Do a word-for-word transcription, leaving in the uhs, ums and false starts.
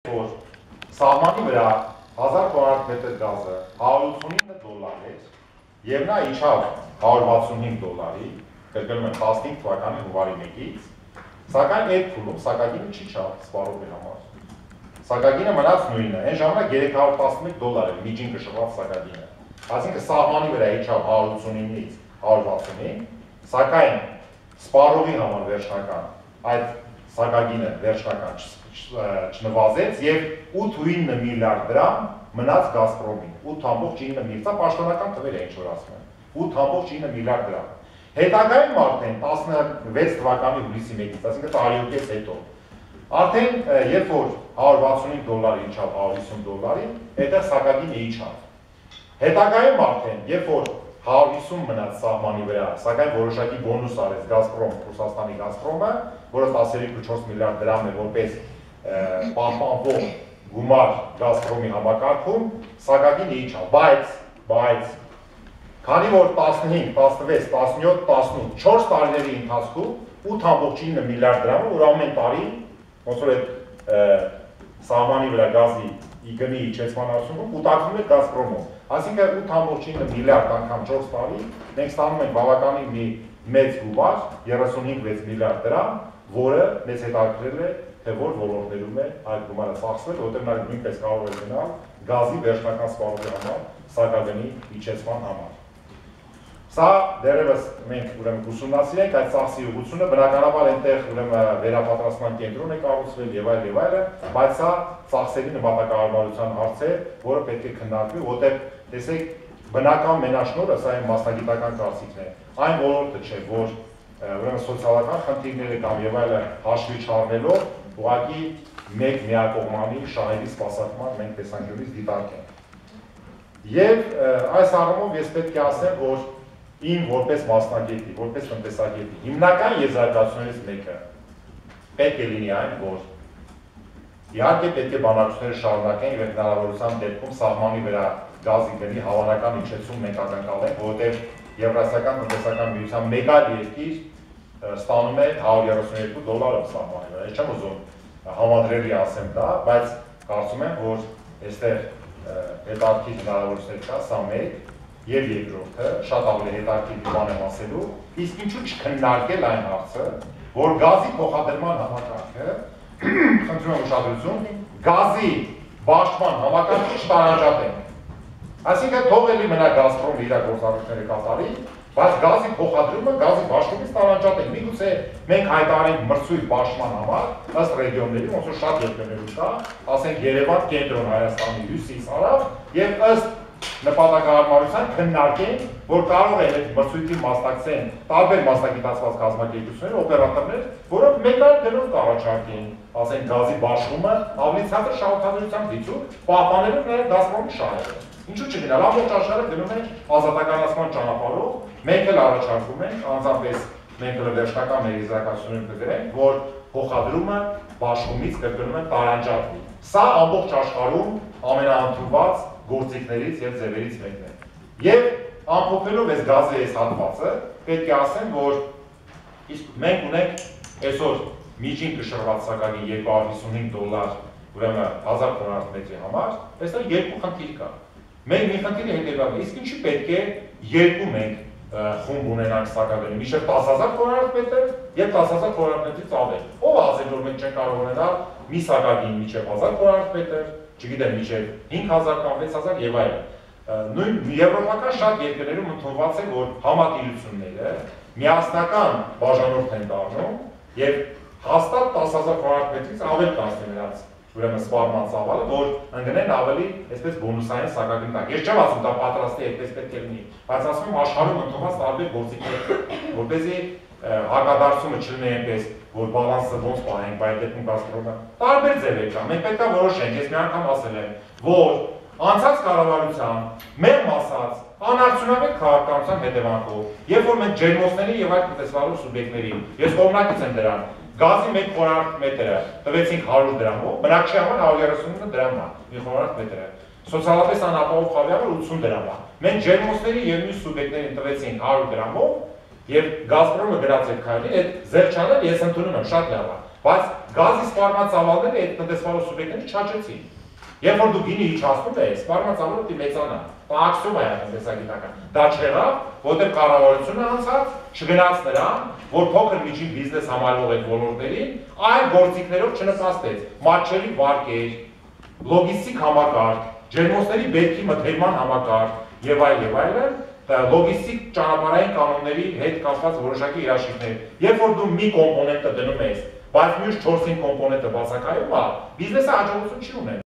որ սահմանի վրա հազար քվադրատմետր գազը հարյուր ութսունինը դոլար էր եւ նա իջավ հարյուր վաթսունհինգ դոլարի, կրկնում եմ տասնհինգ թվականի հունվարի մեկից, սակայն այդ փուլում սակագինը չիջավ սպառողի համար։ Սակագինը մնաց նույնը, այն ժամանակ երեք հարյուր տասնմեկ դոլար էր միջին կշռված սակագինը։ Այսինքն սահմանի վրա իջավ հարյուր ութսունինից հարյուր վաթսունհինգ, սակայն սպառողի համար վերջնական այդ սակագինը վերջնական չնվազեց եւ ութ ու ինը միլիարդ դրամ մնաց Գազպրոմին, ութ ամբողջ ինը միլիարդ, սա պաշտոնական թվեր է ինչ որ ասում են, ութ ամբողջ ինը միլիարդ դրամ։ Հետագայում արդեն տասնվեց թվականի հուլիսի մեկից, այսինքն տարի ու կես հետո, արդեն երբ որ հարյուր վաթսունհինգ դոլարի իջավ հարյուր հիսուն դոլարի, այդտեղ սակագինը իջավ։ Հետագայում արդեն, երբ որ հարյուր հիսուն մնաց սահմանի վրա, սակայն որոշակի բոնուս արեց Գազպրոմ, Ռուսաստանի Գազպրոմը, որը տասներեք ու չորս միլիարդ դրամ է որպես պահպանվող գումար Գազպրոմի համակարգում, սակագինը իջավ, բայց, բայց, քանի որ տասնհինգ, տասնվեց, տասնյոթ, տասնութ, չորս տարիների ընթացքում ութ ամբողջ ինը միլիարդ դրամը, որ ամեն տարի, ոնց որ այդ սահմանի վրա գազի գնի իջեցման արդյունքում կուտակվում էր Գազպրոմում։ Այսինքն ութ ամբողջ ինը միլիարդ անգամ չորս տարի, մենք ստանում ենք բավականին մի մեծ գումար, երեսունհինգ միլիարդ դրամ, որը մեզ հետաքրքրել է, թե որ ոլորտներում է այդ գումարը ծախսվել, որտեղ նա նույնպես կարող է գնալ գազի վերջնական սպառողի համար, սակագնի իջեցման համար։ Սա դեռևս մենք ուրեմն ուսումնասիրենք այդ ծախսի ուղղությունը, բնականաբար այնտեղ ուրեմն վերապատրաստման կենտրոն է կառուցվել եւ այլ եւ այլը, բայց սա ծախսերի նպատակահարմարության հարց է, որը պետք է քննարկվի, որտեղ տեսեք բնական մենաշնորհը սա այն մասնագիտական կարծիքն է, այն ոլորտը չէ, որ ուրեմն սոցիալական խնդիրները կամ եւ այլը հաշվի չառնելով, ուղղակի մեկ միակողմանի շահերի սպասարկման մենք տեսանկյունից դիտարկենք։ Եվ այս առումով ես պետք է ասեմ, որ իմ որպես մասնագետի, որպես տնտեսագետի, հիմնական եզրակացություններից մեկը պետք է լինի այն, որ իհարկե պետք է բանակցությունները շարունակեն եւ հնարավորության դեպքում սահմանի վրա գազի գնի հավանական իջեցում մենք ակնկալենք, որովհետեւ Եվրասիական տնտեսական միության մեկ այլ երկիր ստանում է հարյուր երեսունյոթ դոլարը սահմանի վրա։ Ես չեմ ուզում համադրելի ասեմ դա, բայց կարծում եմ, որ այստեղ հետաքրքիր հնարավորություններ կա, սա մեկ եւ երկրորդը շատ ավելի հետաքրքիր բան եմ ասելու, իսկ ինչու չքննարկել այն հարցը, որ գազի փոխադրման համակարգը, խնդրում եմ ուշադրություն, գազի բաշխման համակարգը չտարանջատենք։ Այսինքն թող էլի մնա Գազպրոմը իր գործառույթները կատարի, բայց գազի փոխադրումը գազի բաշխումից տարանջատենք։ Միգուցե մենք հայտարարենք մրցույթ բաշխման համար, ըստ ռեգիոնների, ոնց որ շատ երկրներում կա, ասենք Երևան, Կենտրոն Հայաստանի, Հյուսիս, Հարավ, եւ ըստ նպատակահարմարության քննարկենք, որ կարող է այդ մրցույթի մասնակցեն տարբեր մասնագիտացված կազմակերպություններ, օպերատորներ, որոնք մեկ այլ գնով կառաջարկեն, ասենք գազի բաշխումը ավելի ցածր շահութավորությամբ դիցուկ, պահպանելով նաեւ Գազպրոմի շահերը։ Ինչու չգնալ, ամբողջ աշխարհը գնում է ազատականացման ճանապարհով, մենք էլ առաջարկում ենք, անձամբ մենք էլ վերջնական մեր եզրակացությունները կգրենք, որ փոխադրումը բաշխումից կրկնում են տարանջատվի։ Սա ամբողջ աշխարհում ամենաընդունված գործիքներից եւ ձևերից մեկն է։ Եվ ամփոփելով այս գազի այս հատվածը, պետք է ասեմ, որ իսկ մենք ունենք այսօր միջին կշռված սակագին երկու հարյուր հիսունհինգ դոլար, ուրեմն հազար քվադրատմետրի համար, այստեղ երկու խնդիր կա։ Մենք մի խնդիրը հետևյալն է, իսկ ինչի պետք է երկու մենք խումբ ունենանք սակագնի, մինչև տասը հազար քվադրատմետր եւ տասը հազար քվադրատմետրից ավել։ Ով ասել, որ մենք չենք կարող ունենալ մի սակագին մինչև հազար քվադրատմետր, չգիտեմ, մինչև հինգ հազար կամ վեց հազար եւ այլն։ Նույն եվրոպական շատ երկրներում ընդունված է, որ համատիրությունները միասնական բաժանորդ են դառնում եւ հաստատ տասը հազար քվադրատմետրից ավել կանցնի նրանց ուրեմն սպառման ծավալը, որ ընկնեն ավելի այսպես բոնուսային սակագին տակ։ Ես չեմ ասում դա պատրաստ է այդպես պետք է լինի, բայց ասում եմ աշխարհում ընդունված տարբեր գործիքներ, որպեսզի հակադարձումը չլինի այնպես, որ բալանսը ոնց պահենք, բայց դեպքում Գազպրոմը տարբեր ձևեր կա։ Մենք պետք է որոշենք, ես մի անգամ ասել եմ, որ անցած կառավարության մեղմ ասած անարդյունավետ քաղաքականության հետևանքով, երբ որ մենք ջերմոցների եւ այլ տնտեսվարող սուբյեկտներին, ես կողմնակից եմ դրան, գազի մեկ քվադրատմետրը տվեցինք հարյուր դրամով, բնակչի համար հարյուր երեսունինը դրամ է, մի քվադրատմետրը։ Սոցիալապես անապահով խավի համար ութսուն դրամ է։ Մենք ջերմոցների եւ մյուս սուբյեկտներին տվեցինք հարյուր դրամով եւ Գազպրոմը գրած էր քայլի, այդ զերչանը ես ընդունում եմ շատ լավ է, բայց Գազի սպառման ծավալները այդ տնտեսվարող սուբյեկտները չաճեցին։ Երբ որ դու գինի իջացնում ես, սպառման ծավալը պիտի մեծանա, պակսում է տնտեսագիտական։ Դա չեղավ, որտեղ կառավարությունը անցած չգնաց նրան, որ փոքր միջին բիզնես համարվող այդ ոլորտներին այլ գործիքներով չնպաստեց, մատչելի վարկեր, լոգիստիկ համակարգ, ջերմոցների բերքի մթերման համակարգ եւ այլ եւ այլն, լոգիստիկ ճանապարհային կանոնների հետ կապված որոշակի երաշխիքներ։ Երբ որ դու մի կոմպոնենտը դնում ես, բայց մյուս չորս-հինգ կոմպոնենտը բացակայում է, բիզնեսը հաջողություն չի ունենում։